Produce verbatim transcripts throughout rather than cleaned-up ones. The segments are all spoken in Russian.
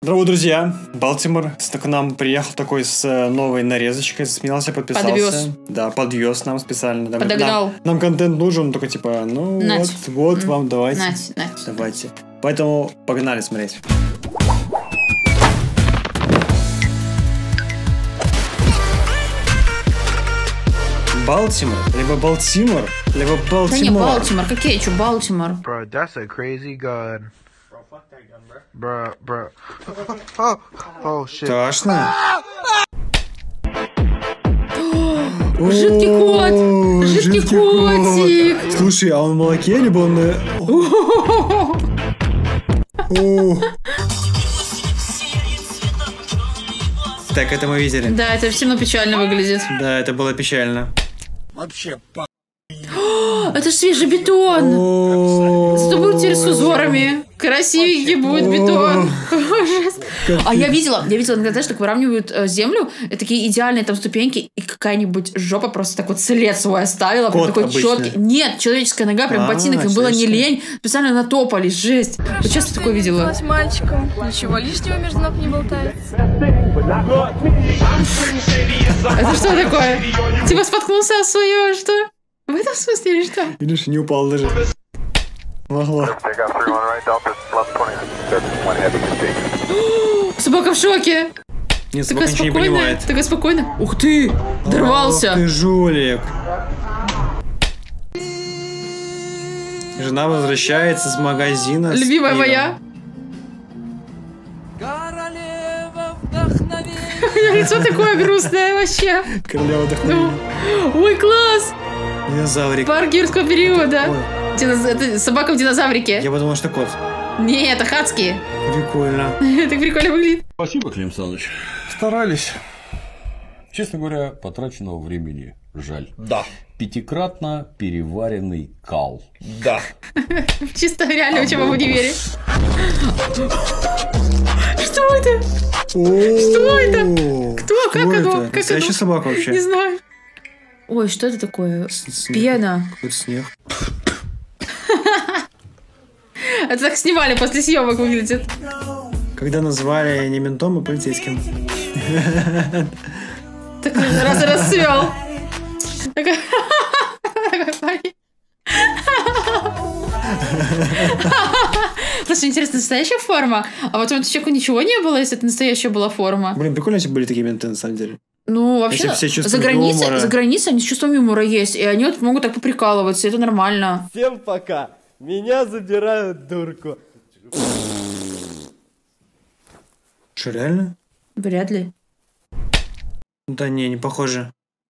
Здорово, друзья! Балтимор к нам приехал такой с новой нарезочкой, засмеялся, подписался. Подвез. Да, подвез нам специально. Подогнал. Нам, нам контент нужен, только типа, ну Нать. вот, вот mm. вам, давайте. Нать, нать. Давайте. Поэтому погнали смотреть. Балтимор, либо Балтимор, либо Балтимор. Да не, Балтимор, какие, что, Балтимор? Bro, that's a crazy gun. Bro, fuck that gun, bro. Bro, bro. Oh, oh shit. Страшно? Жидкий кот! Жидкий котик! Слушай, а он в молоке, либо он... Так, это мы видели. Да, это все равно печально выглядит. Да, это было печально. Вообще, по... Это ж свежий бетон! Зато будет теперь с узорами. Красивенький будет бетон. А я видела, я видела, иногда, знаешь, так выравнивают землю, и такие идеальные там ступеньки, и какая-нибудь жопа просто так вот след свой оставила. Кот такой обычный. четкий. Нет, человеческая нога, прям А, ботинок, им было не человеческая. лень, специально натопались, жесть. Вот часто такое видела. С мальчиком. Ничего лишнего между ног не болтается. Это что такое? Типа споткнулся о свое, что? В этом смысле или что? Видишь, не упал даже. Могло. Собака в шоке. Нет, собака Такая ничего не спокойная, понимает. такая спокойная. Ух ты, дорвался. Ох ты жулик. Жена возвращается с магазина. с Любимая пивом. моя. У меня лицо такое грустное вообще. Королева вдохновения. Ой, класс. Динозаврик. Парк юрского периода. Ой. Диноз- Это собака в динозаврике. Я подумал, что кот. Не, это хацкие. Прикольно. Так прикольно выглядит. Спасибо, Клим Саныч. Старались. Честно говоря, потраченного времени жаль. Да. Пятикратно переваренный кал. Да. Чисто реально учеба в универе. Что это? Что это? Кто? Как оно? Как Настоящая оно? собака вообще. Не знаю. Ой, что это такое? Снег. Пена. Какой-то снег. Это так снимали после съемок выглядит. Когда назвали не ментом, а полицейским. Так раз и расцвел. Такой парень. Слушай, интересно, настоящая форма? А вот у человека ничего не было, если это настоящая была форма? Блин, прикольно, если были такие менты, на самом деле. Ну, вообще, Если все чувством за границей, юмора. за границей они с чувством юмора есть, и они вот могут так поприкалываться, это нормально. Всем пока. Меня забирают дурку. Что, реально? Вряд ли. Да не, не похоже.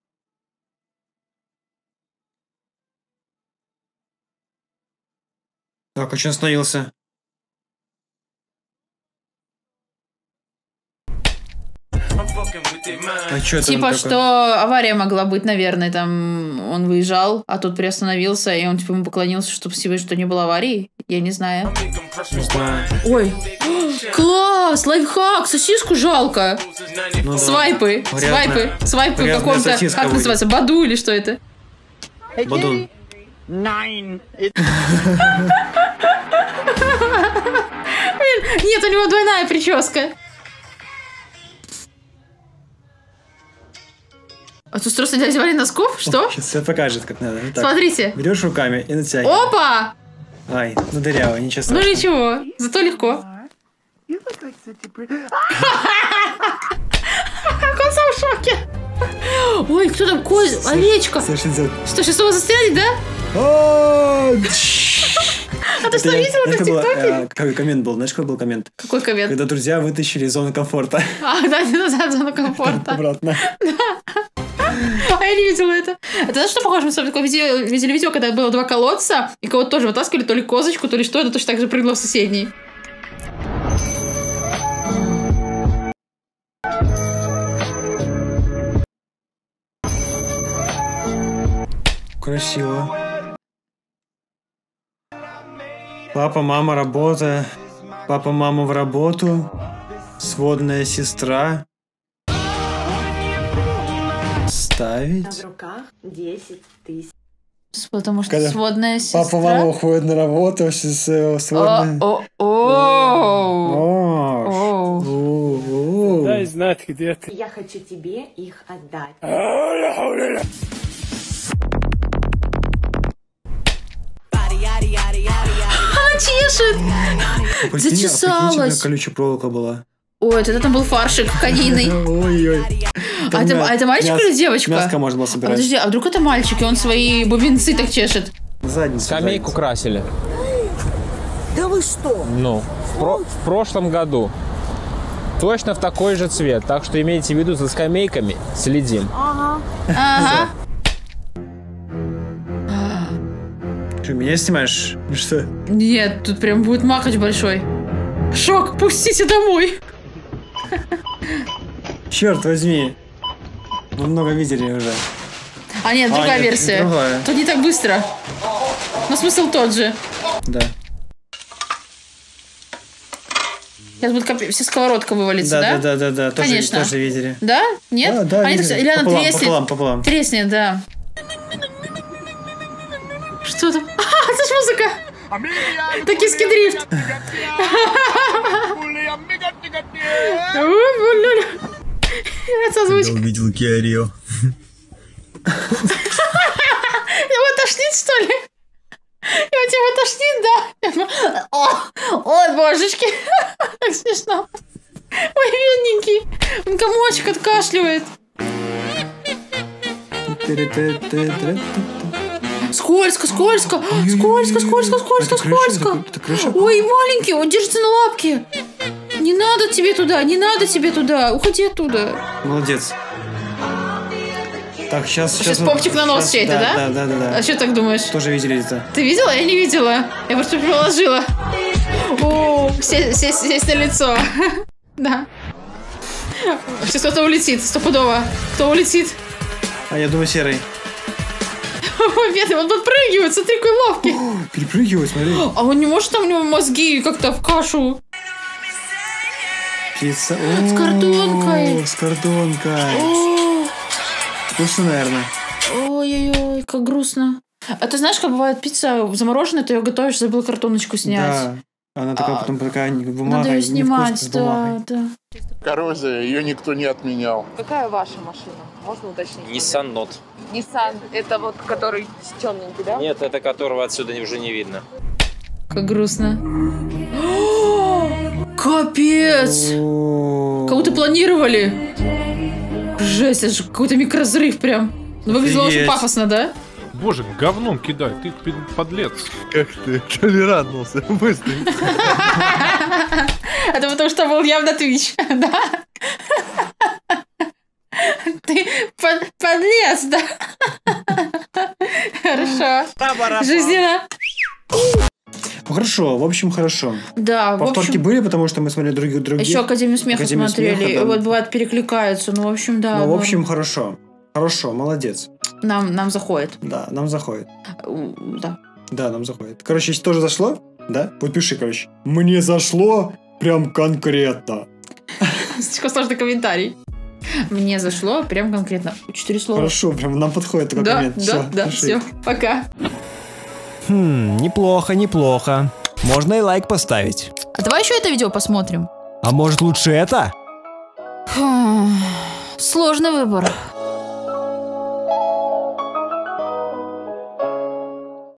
Так, а что остановился? А что Типа, что авария могла быть, наверное, там он выезжал, а тут приостановился, и он типа ему поклонился, что спасибо, что не было аварии. Я не знаю. Не знаю. Ой, класс, лайфхак, сосиску жалко. Ну да. Свайпы, Грязная- свайпы, свайпы в грязная каком-то, сосиска как будет. называется, Баду или что это? Бадун. Nine. Нет, у него двойная прическа. А тут просто не одевали носков? Что? Сейчас все покажет, как надо. Вот так. Смотрите. Берешь руками и натягиваешь. Опа! Ай, ну дыряво, ничего Ну страшного. ничего, зато легко. Как он сам в шоке. Ой, кто там? Коз... Овечка. Совершенно зел- Что, сейчас его застрелить, да? А, А ты что, я- видел знаешь, это в какой был, ТикТоке? э, Какой коммент был? Знаешь, какой был коммент? Какой коммент? Когда друзья вытащили из зоны комфорта. А, да, назад зону комфорта. Обратно. А я не видела это. Это знаешь, что похоже? Мы с вами такое видели, видели видео, когда было два колодца, и кого-то тоже вытаскивали, то ли козочку, то ли что, это точно так же прыгнуло в соседний. Красиво. Папа, мама, работа. Папа, мама в работу. Сводная сестра. Ставить. В руках десять тысяч. Потому что Когда сводная сестра. Папа, мама уходят на работу, с- с- сводная. О, о, о. О, О. знает, где ты. Я хочу тебе их отдать. Она чешет. Зачесалась. Колючая проволока была. Ой, это там был фаршик конейный. Ой-ой. А это, а это мальчик или девочка? Мяско можно было собирать. Подожди, а вдруг это мальчик, и он свои бубенцы так чешет? Задницу. Скамейку красили. Да вы что? Ну, в, про в прошлом году. Точно в такой же цвет. Так что имейте в виду, за скамейками следим. Ага. Ага. Что, меня снимаешь? Что? Нет, тут прям будет махач большой. Шок, пустите домой. Черт возьми. Мы много видели уже. А нет, другая а, нет, версия. Другая. Тут не так быстро. Но смысл тот же. Да. Сейчас будет коп... вся сковородка вывалится, да? Да, да, да, да, да. Конечно. Тоже, тоже видели. Да? Нет? Да, да, Они видели. так... Или она пополам, треснет. пополам, пополам. Треснет, да. Что там? А, это ж музыка! Токийский дрифт. Это озвучка. Я увидел Киа Рио. Его тошнит, что ли? Его тебя тошнит, да? О, ой, божечки. Так смешно. Ой, бедненький. Он комочек откашливает. Скользко, скользко, скользко, скользко, скользко, скользко. Ой, маленький, он держится на лапке. Не надо тебе туда, не надо тебе туда. Уходи оттуда. Молодец. Так, сейчас... Сейчас, сейчас попчик на нос чей-то, да? Да, да, да, да. А что так думаешь? Тоже видели это. Ты видела? Я не видела. Я просто приложила. О, сесть, сесть, сесть на лицо. Да. Сейчас кто-то улетит, стопудово. Кто улетит? А я думаю, серый. Ой, бедный, он подпрыгивает, смотри, какой ловкий. О, перепрыгивает, смотри. А он не может там у него мозги как-то в кашу? Пицца. С картонкой. С картонкой. Вкусно, наверное. Ой-ой-ой, как грустно. А ты знаешь, как бывает пицца замороженная, ты ее готовишь, забыл картоночку снять. Да. Она такая, а, потом такая бумага. Надо ее снимать, да, да. Коррозия, ее никто не отменял. Какая ваша машина? Можно уточнить? Nissan Note. Nissan, это вот который темненький, да? Нет, это которого отсюда уже не видно. Как грустно. Капец! Как будто планировали. Жесть, это же какой-то микрозрыв прям. Выглядело очень пафосно, да? Боже, говном кидай, ты подлец. Как ты толерантнулся быстро. Это потому что был явно Twitch, да? Ты подлец, да? Хорошо. Жизненно. Ну хорошо, в общем, хорошо. Да, повторки в общем... были, потому что мы смотрели других других. Еще Академию смеха Академию смотрели. Смеха, да. Вот бывает перекликаются. Ну, в общем, да. Ну, в да. общем, хорошо. Хорошо, молодец. Нам, нам заходит. Да, нам заходит. Да. Да, нам заходит. Короче, если тоже зашло, да? Вот пиши, короче. Мне зашло прям конкретно. Слишком сложный комментарий. Мне зашло прям конкретно. Четыре слова. Хорошо, прям нам подходит такой да, коммент. Да, все, да, пиши. все, пока. Хм, неплохо, неплохо. Можно и лайк поставить. А давай еще это видео посмотрим. А может лучше это? Сложный выбор.